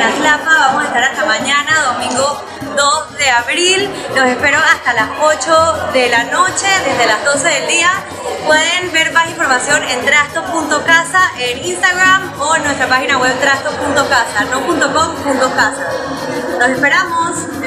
Atlapa. Vamos a estar hasta mañana, domingo 2 de abril. Los espero hasta las 8 de la noche, desde las 12 del día. Pueden ver más información en trasto.casa en Instagram o en nuestra página web trasto.casa, no .com.casa. Los esperamos.